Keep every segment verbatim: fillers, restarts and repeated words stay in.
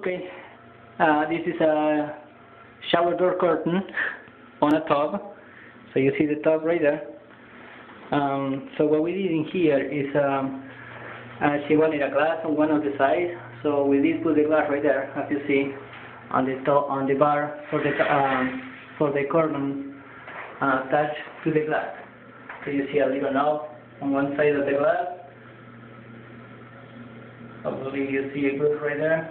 Okay, uh, this is a shower door curtain on a tub. So you see the tub right there. Um, so what we did in here is um, uh, she wanted a glass on one of the sides, so we did put the glass right there, as you see, on the top, on the bar for the um, for the curtain uh, attached to the glass. So you see a little knob on one side of the glass. Hopefully you see it good right there.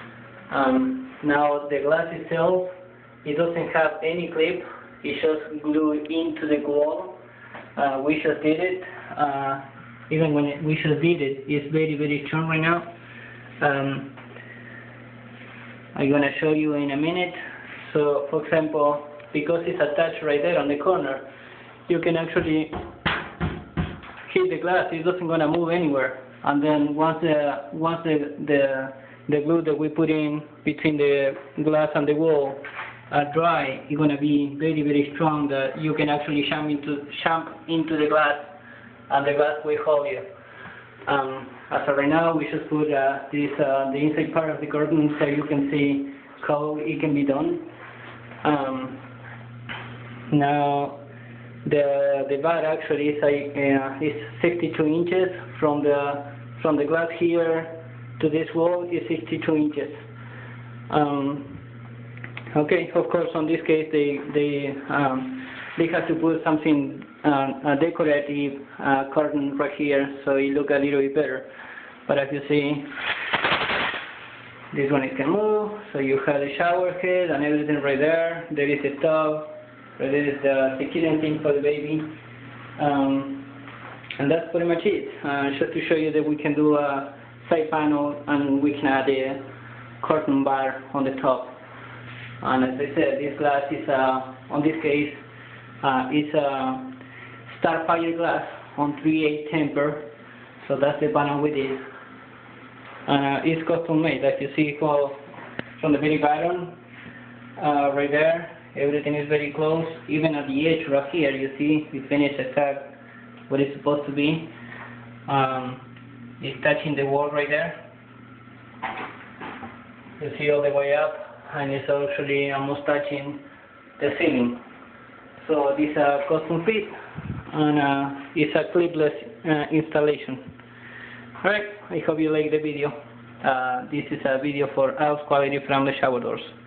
Um, now the glass itself, it doesn't have any clip. It's just glued into the wall. Uh, we just did it. Uh, even when it, we just did it, it's very very strong right now. Um, I'm gonna show you in a minute. So, for example, because it's attached right there on the corner, you can actually hit the glass. It doesn't gonna move anywhere. And then once the once the the the glue that we put in between the glass and the wall are dry, it's gonna be very very strong that you can actually jump into jump into the glass, and the glass will hold you. Um, as of right now, we just put uh, this uh, the inside part of the curtain so you can see how it can be done. Um, now the the bar actually is like uh, is sixty-two inches from the from the glass here to this wall is sixty-two inches. Um, okay, of course, on this case they they um, they have to put something uh, a decorative uh, curtain right here so it look a little bit better. But as you see, this one it can move. So you have the shower head and everything right there. There is a tub. Right there is the security thing for the baby. Um, and that's pretty much it. Uh, just to show you that we can do a side panel and we can add a curtain bar on the top. And as I said, this glass is, uh, on this case, uh, it's a Starfire glass on three eight temper. So that's the panel we did. Uh, it's custom made, as you see from the very bottom, uh, right there. Everything is very close. Even at the edge right here, you see, we finished exact what it's supposed to be. Um, it's touching the wall right there. You see all the way up, and it's actually almost touching the ceiling. So this is a custom fit, and uh, it's a clipless uh, installation. Alright, I hope you like the video. Uh, this is a video for house quality from the shower doors.